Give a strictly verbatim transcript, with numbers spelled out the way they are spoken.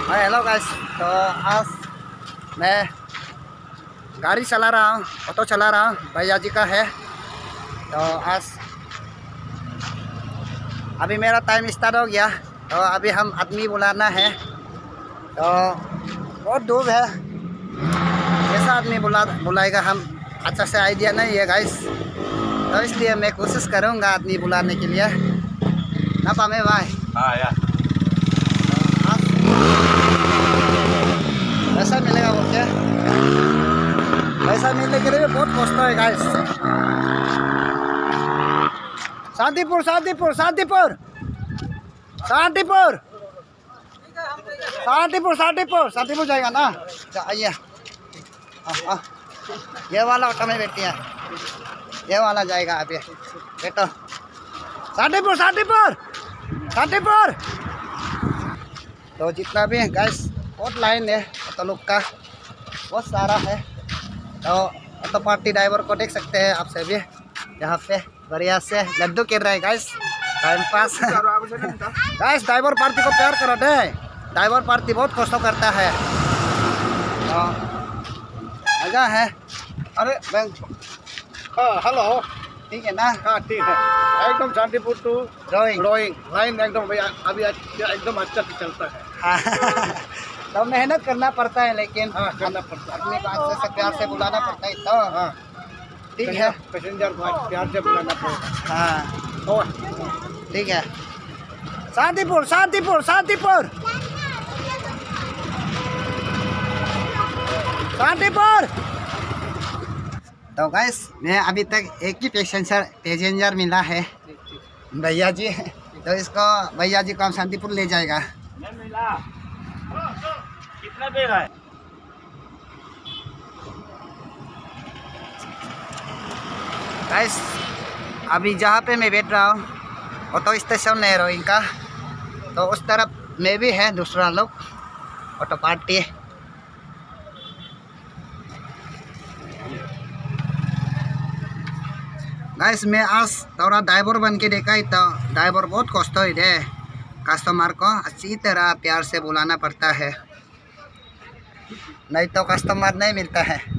हाँ hello guys, तो आज मैं गाड़ी चला रहा हूँ, ऑटो चला रहा हूँ, भैया जी का है। तो आज अभी मेरा टाइम स्टार्ट हो गया, तो अभी हम आदमी बुलाना है। तो बहुत दूर है, कैसा आदमी बुला बुलाएगा हम अच्छा से आइडिया नहीं है गाइस। तो इसलिए मैं कोशिश करूँगा आदमी बुलाने के लिए ना पामे भाई। हाँ यार, पैसा मिलेगा वो क्या? पैसा मिलने के लिए भी बहुत कष्ट है गाइस। शांतिपुर शांतिपुर शांतिपुर शांतिपुर शांतिपुर शांतिपुर शांतिपुर जाएगा ना? आइए, ये वाला ऑटो में बैठी है, ये वाला जाएगा अभी। बेटो शांतिपुर शांतिपुर शांतिपुर। तो जितना भी है गैस, बहुत लाइन है ऑटो लोग का, बहुत सारा है। तो ऑटो पार्टी ड्राइवर को देख सकते हैं आप सभी, यहाँ पे बढ़िया से लड्डू गिर रहे हैं guys, time pass. Guys driver party को प्यार करो दे, ड्राइवर पार्टी बहुत कष्ट करता है। तो मजा है। अरे बैंक, हाँ हेलो, ठीक है ना? हाँ ठीक है, एकदम Shantipur to drawing drawing line एकदम भैया अभी एकदम अच्छा से चलता है। हाँ तो मेहनत करना पड़ता है, लेकिन हाँ करना पड़ता है, अपने पास से प्यार से बुलाना पड़ता है। तो हाँ ठीक है, पैसेंजर को प्यार से बुलाना पड़ेगा। हाँ और ठीक है। शांतिपुर शांतिपुर शांतिपुर शांतिपुर। तो गैस मैं अभी तक एक ही पैसेंजर पैसेंजर मिला है, भैया जी। तो इसको भैया जी को हम शांतिपुर ले जाएगा। मिला कितना देर है? गैस अभी जहाँ पे मैं बैठ रहा हूँ ऑटो स्टेशन है रोइंग का, तो उस तरफ में भी है दूसरा लोग ऑटो पार्टी। गैस मैं आज थोड़ा ड्राइवर बन के देखा ही, तो ड्राइवर बहुत कष्ट हो दे, कस्टमर को अच्छी तरह प्यार से बुलाना पड़ता है, नहीं तो कस्टमर नहीं मिलता है।